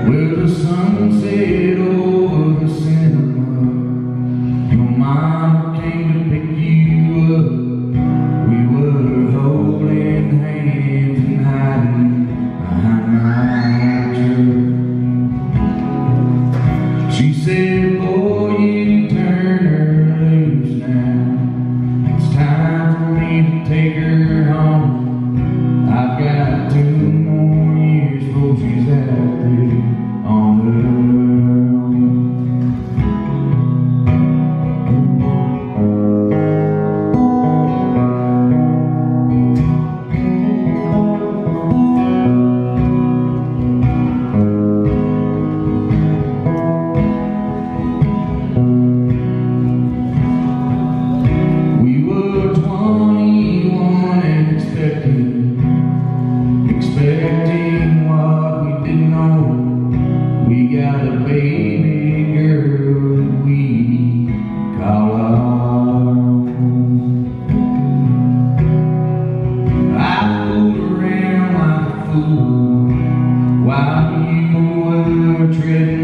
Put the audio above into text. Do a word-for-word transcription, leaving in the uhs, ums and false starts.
Well, the sunset over the cinema, your mama came to pick you up. We were holding hands and hiding behind my truck. She said, boy, you turn her loose now. It's time for me to take her home. I've got two more years before she's out there on her own. We were twenty-one and expecting, expecting what we didn't know. We got a baby girl that we call our own. I fooled around like a fool while you were treading